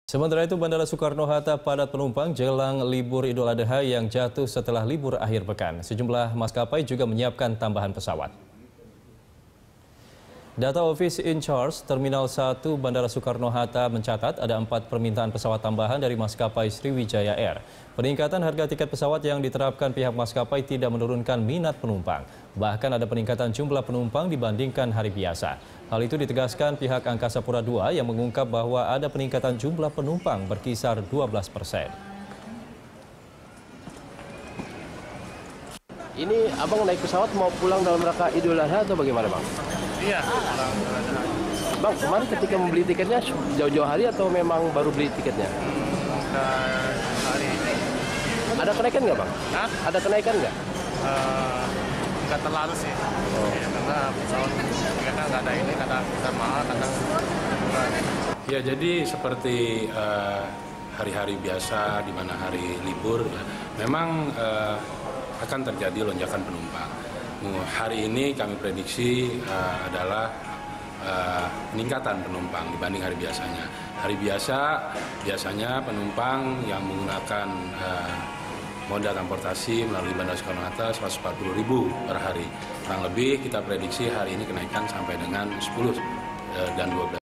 Sementara itu, Bandara Soekarno-Hatta padat penumpang jelang libur Idul Adha yang jatuh setelah libur akhir pekan. Sejumlah maskapai juga menyiapkan tambahan pesawat. Data Office in Charge Terminal 1 Bandara Soekarno-Hatta mencatat ada 4 permintaan pesawat tambahan dari maskapai Sriwijaya Air. Peningkatan harga tiket pesawat yang diterapkan pihak maskapai tidak menurunkan minat penumpang. Bahkan ada peningkatan jumlah penumpang dibandingkan hari biasa. Hal itu ditegaskan pihak Angkasa Pura II yang mengungkap bahwa ada peningkatan jumlah penumpang berkisar 12%. Ini abang naik pesawat mau pulang dalam rangka Idul Adha atau bagaimana, bang? Iya, pulang Idul Adha. Bang, kemarin ketika membeli tiketnya jauh-jauh hari atau memang baru beli tiketnya? Hari ini. Ada kenaikan nggak, bang? Hah? Ada kenaikan nggak? Nggak terlalu sih. Ya, karena pesawat tiketnya nggak ada ini, kadang mahal, kadang murah. Ya, jadi seperti hari-hari biasa di mana hari libur, ya, memang akan terjadi lonjakan penumpang. Hari ini kami prediksi adalah peningkatan penumpang dibanding hari biasanya. Hari biasanya penumpang yang menggunakan moda transportasi melalui Bandara Soekarno-Hatta 140.000 per hari. Kurang lebih kita prediksi hari ini kenaikan sampai dengan 10 dan 12.